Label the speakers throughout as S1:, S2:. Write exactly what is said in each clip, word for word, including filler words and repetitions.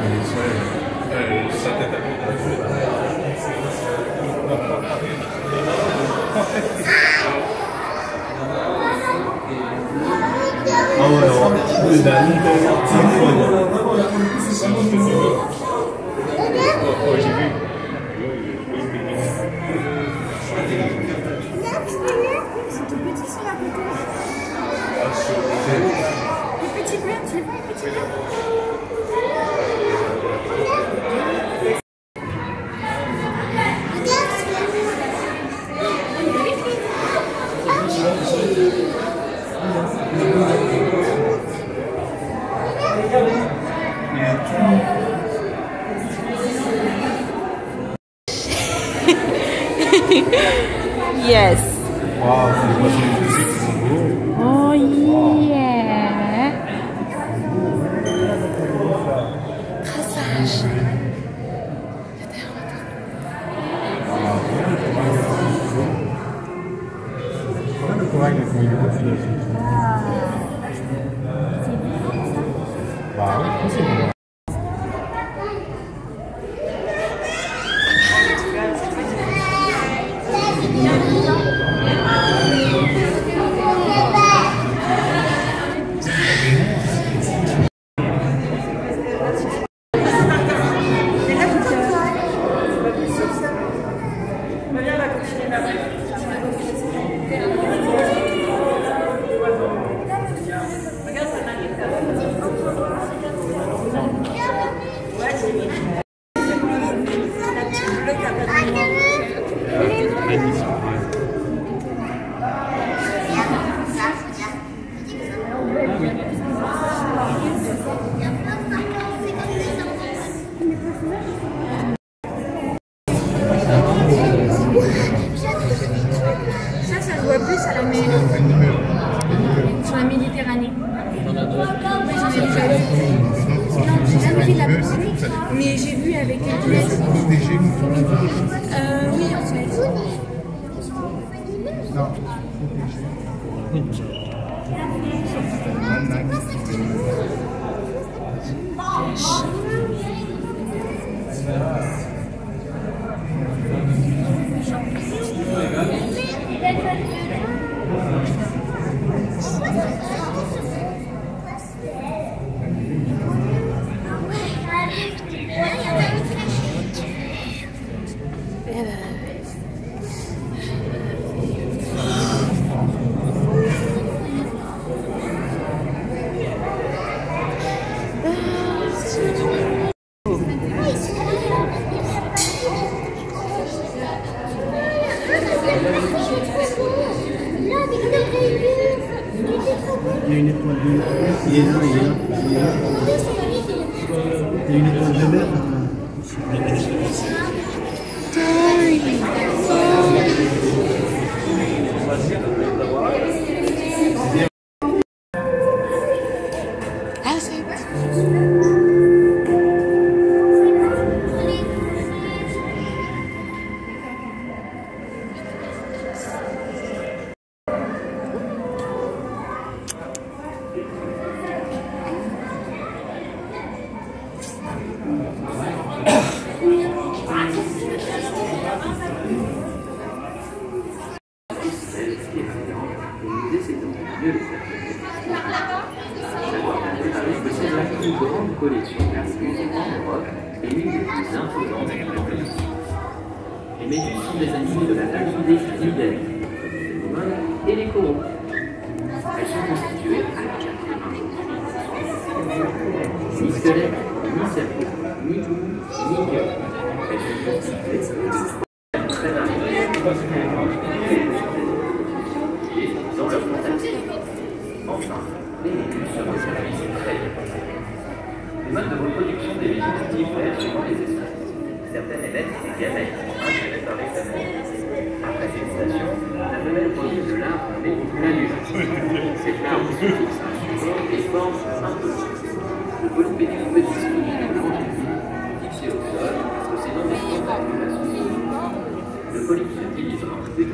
S1: Ah ouais, alors, les derniers, incroyable. Oh, j'ai vu.
S2: C'est tout petit, c'est la photo.
S1: Ah,
S2: Les petits bleus, tu les vois, les petits bleus?
S3: Yes.
S1: Wow, c'est des poissons physiques qui sont beaux.
S3: Oh yeah. Traçage.
S1: Regarde le corail, là, comment il est petit là-dessus. Bah oui, c'est bon.
S2: Ça, ça se voit plus à la mer. Sur la Méditerranée. Oui, j'en ai déjà vu. Non, j'ai jamais vu de la poussée, mais j'ai vu avec les lunettes. Euh, oui, en fait.
S1: Non. Il y a une étoile de mer. Il est là, il est là. Il y a une étoile de mer.
S3: Ah, c'est bon.
S4: Une grande collection d'artistes en Europe et l'une des plus imposantes de la collection. Les méduses sont des animaux de la famille des cnidaires, les monones et les coraux. Elles sont constituées à quatre-vingts pour cent. Ni squelette, ni cerveau, ni boue, ni queue. Elles sont constituées de très variées dans leur tentative. Enfin, les méduses se reproduisent très bien. Les modes de reproduction des méduses diffèrent suivant les espèces. Certaines émettent des gamètes ingérées par les femelles. Après fécondation, la femelle produit de larves nommées planures. Ces larves se fixent un support et forment un polype. Le polype est une petite spirale de grande taille, fixée au sol, possédant des tentacules. Le polype se divise en deux.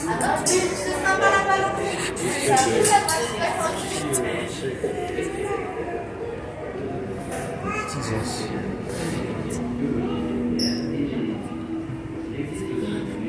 S5: Jesus.